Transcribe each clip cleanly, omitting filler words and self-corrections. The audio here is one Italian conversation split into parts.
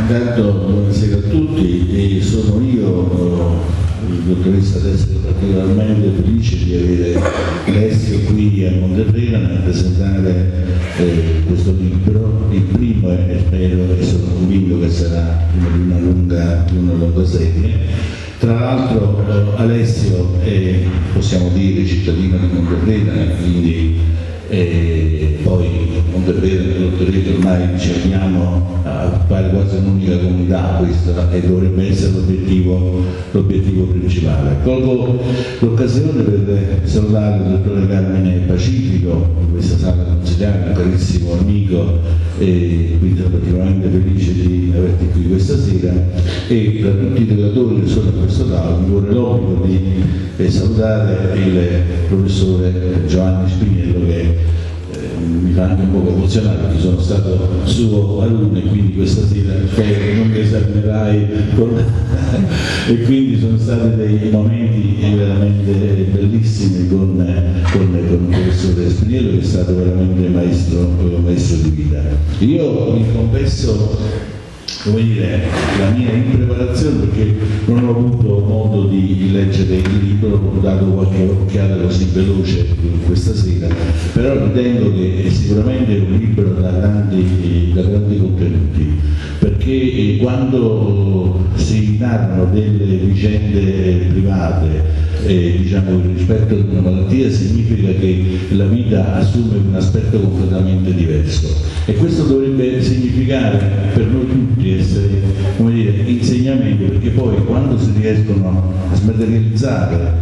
Intanto buonasera a tutti, e sono io, il dottoressa, ad essere particolarmente felice di avere Alessio qui a Monteprena nel presentare questo libro. Il primo e spero e sono convinto che sarà di una lunga serie. Tra l'altro Alessio è, possiamo dire, cittadino di Monteprena, quindi poi Monteprena e Lottoreto ormai ci abbiamo a fare quasi un'unica comunità, questa e dovrebbe essere l'obiettivo principale. Colgo l'occasione per salutare il dottore Carmine Pacifico in questa sala consigliare, un carissimo amico, e quindi sono particolarmente felice di averti qui questa sera, e tra tutti i relatori che sono a questo tavolo mi corre l'obbligo di salutare il professore Giovanni Spinello, che mi fa anche un po' emozionare perché sono stato suo alunno, e quindi questa sera non mi esaminerai e quindi sono stati dei momenti veramente bellissimi con il professore Spinello, che è stato veramente maestro di vita. Io mi confesso, come dire, la mia impreparazione, perché non ho avuto modo di leggere il libro, ho dato qualche occhiata così veloce questa sera, però ritengo che è sicuramente un libro da grandi contenuti, perché quando si narrano delle vicende private, diciamo, rispetto ad una malattia, significa che la vita assume un aspetto completamente diverso, e questo dovrebbe significare per noi tutti essere, come dire, insegnamenti, perché poi quando si riescono a smaterializzare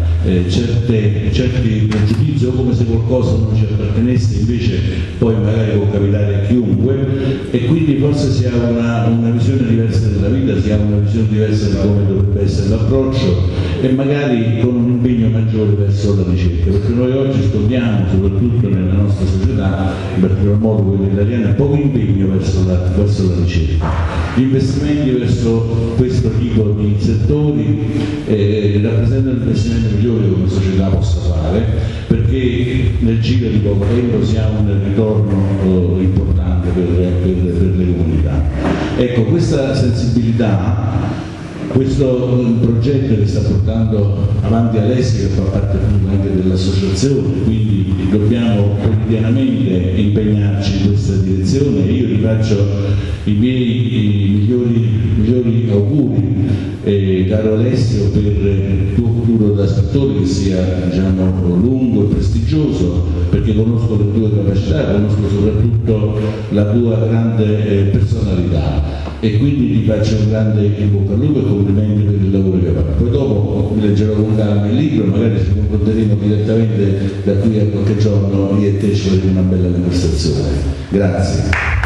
certi pregiudizi, o come se qualcosa non ci appartenesse, invece poi magari può capitare a chiunque, e quindi forse si ha una visione diversa della vita, si ha una visione diversa di come dovrebbe essere l'approccio, e magari con un impegno maggiore verso la ricerca, perché noi oggi scopriamo, soprattutto nella nostra società, in particolar modo quella italiana, poco impegno verso la ricerca. Gli investimenti verso questo tipo di settori rappresentano l'investimento migliore che una società possa fare, perché nel giro di poco tempo si ha un ritorno importante per le comunità. Ecco, questa sensibilità, questo progetto che sta portando avanti Alessio, che fa parte anche dell'associazione, quindi dobbiamo quotidianamente impegnarci in questa direzione. Io vi faccio i miei migliori auguri, caro Alessio, per il tuo futuro da scrittore, che sia, diciamo, lungo e prestigioso, perché conosco le tue capacità, conosco soprattutto la tua grande personalità, e quindi ti faccio un grande in bocca al lupo e complimenti per il lavoro che hai fatto. Poi dopo mi leggerò con calma il libro, magari ci confronteremo direttamente da qui a qualche giorno, io e te ci faremo una bella conversazione. Grazie.